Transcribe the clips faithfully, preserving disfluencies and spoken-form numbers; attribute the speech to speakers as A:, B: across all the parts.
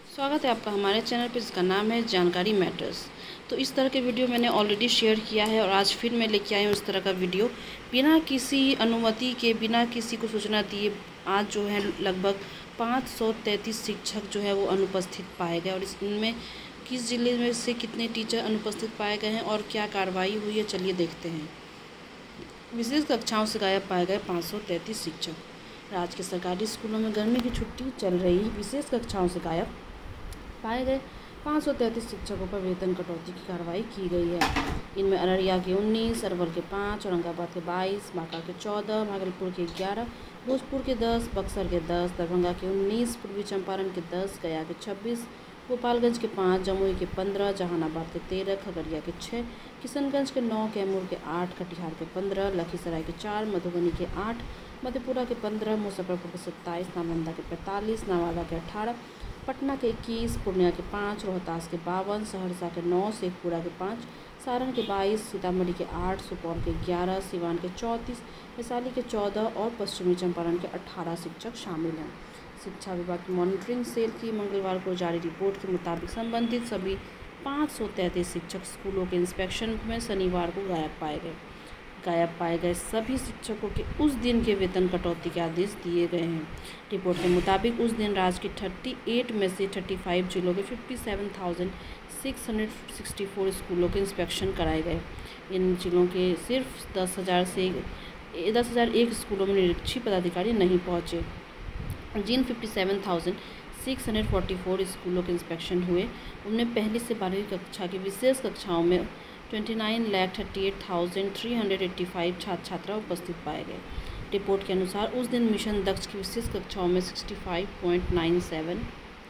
A: स्वागत है आपका हमारे चैनल पे, जिसका नाम है जानकारी मैटर्स। तो इस तरह के वीडियो मैंने ऑलरेडी शेयर किया है और आज फिर मैं लेके आई हूँ इस तरह का वीडियो। बिना किसी अनुमति के, बिना किसी को सूचना दिए आज जो है लगभग पाँच सौ तैंतीस शिक्षक जो है वो अनुपस्थित पाए गए। और इसमें किस ज़िले में से कितने टीचर अनुपस्थित पाए गए हैं और क्या कार्रवाई हुई है, चलिए देखते हैं। विशेष कक्षाओं से गायब पाए गए पाँच सौ तैंतीस शिक्षक। राज्य के सरकारी स्कूलों में गर्मी की छुट्टी चल रही, विशेष कक्षाओं से गायब पाए गए पाँच सौ तैंतीस शिक्षकों पर वेतन कटौती की कार्रवाई की गई है। इनमें अररिया के उन्नीस, अरवल के पाँच, औरंगाबाद के बाईस, बांका के चौदह, भागलपुर के ग्यारह, भोजपुर के दस, बक्सर के दस, दरभंगा के उन्नीस, पूर्वी चंपारण के दस, गया के छब्बीस, गोपालगंज के पाँच, जमुई के पंद्रह, जहानाबाद के तेरह, खगड़िया के छः, किशनगंज के नौ, कैमूर के आठ, कटिहार के पंद्रह, लखीसराय के चार, मधुबनी के आठ, मधेपुरा के पंद्रह, मुजफ्फरपुर के सत्ताईस, नालंदा के पैंतालीस, नवादा के अठारह, पटना के इक्कीस, पूर्णिया के पाँच, रोहतास के बावन, सहरसा के नौ, शेखपुरा के पाँच, सारण के बाईस, सीतामढ़ी के आठ, सुपौल के ग्यारह, सिवान के चौंतीस, वैशाली के चौदह और पश्चिमी चंपारण के अठारह शिक्षक शामिल हैं। शिक्षा विभाग की मॉनिटरिंग सेल की मंगलवार को जारी रिपोर्ट के मुताबिक संबंधित सभी पाँच सौ तैंतीस शिक्षक स्कूलों के इंस्पेक्शन में शनिवार को गायब पाए गए। गायब पाए गए सभी शिक्षकों के उस दिन के वेतन कटौती के आदेश दिए गए हैं। रिपोर्ट के मुताबिक उस दिन राज्य की अड़तीस में से पैंतीस जिलों के सत्तावन हज़ार छह सौ चौंसठ स्कूलों के इंस्पेक्शन कराए गए। इन जिलों के सिर्फ दस हज़ार से दस हज़ार एक स्कूलों में निरीक्षी पदाधिकारी नहीं पहुंचे। जिन सत्तावन हज़ार छह सौ चौवालीस स्कूलों के इंस्पेक्शन हुए उनमें पहली से बारहवीं कक्षा की विशेष कक्षाओं में उनतीस लाख अड़तीस हज़ार तीन सौ पचासी छात्र छात्रा उपस्थित पाए गए। रिपोर्ट के अनुसार उस दिन मिशन दक्ष की विशेष कक्षाओं में पैंसठ पॉइंट नौ सात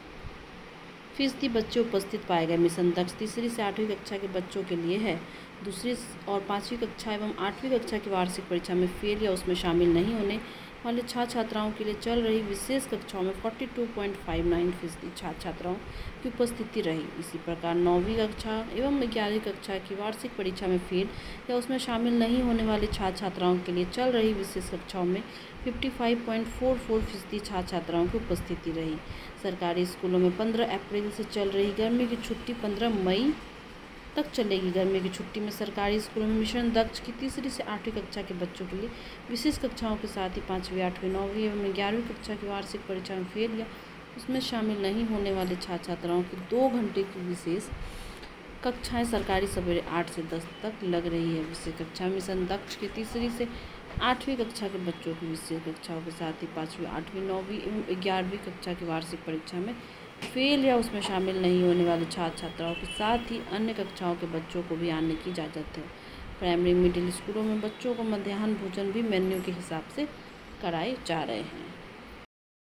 A: फीसदी बच्चे उपस्थित पाए गए। मिशन दक्ष तीसरी से आठवीं कक्षा के बच्चों के लिए है। दूसरी और पाँचवीं कक्षा एवं आठवीं कक्षा की वार्षिक परीक्षा में फेल या उसमें शामिल नहीं होने वाले छात्र छात्राओं के लिए चल रही विशेष कक्षाओं में बयालीस पॉइंट उनसठ फीसदी छात्र छात्राओं की उपस्थिति रही। इसी प्रकार नौवीं कक्षा एवं ग्यारहवीं कक्षा की वार्षिक परीक्षा में फेल या उसमें शामिल नहीं होने वाले छात्र छात्राओं के लिए चल रही विशेष कक्षाओं में पचपन पॉइंट चौवालीस फीसदी छात्र छात्राओं की उपस्थिति रही। सरकारी स्कूलों में पंद्रह अप्रैल से चल रही गर्मी की छुट्टी पंद्रह मई तक चलेगी। गर्मी की छुट्टी में सरकारी स्कूलों में मिशन दक्ष की तीसरी से आठवीं कक्षा के बच्चों के लिए विशेष कक्षाओं के साथ ही पाँचवीं, आठवीं, नौवीं एवं ग्यारहवीं कक्षा की वार्षिक परीक्षा में फेल या उसमें शामिल नहीं होने वाले छात्र छात्राओं की दो घंटे की विशेष कक्षाएं सरकारी सवेरे आठ से दस तक लग रही है। विशेष कक्षा मिशन दक्ष की तीसरी से आठवीं कक्षा के बच्चों की विशेष कक्षाओं के साथ ही पाँचवीं, आठवीं, नौवीं एवं ग्यारहवीं कक्षा की वार्षिक परीक्षा में फेल या उसमें शामिल नहीं होने वाले छात्र छात्राओं के साथ ही अन्य कक्षाओं के बच्चों को भी आने की इजाज़त है। प्राइमरी मिडिल स्कूलों में बच्चों को मध्याह्न भोजन भी मेन्यू के हिसाब से कराए जा रहे हैं।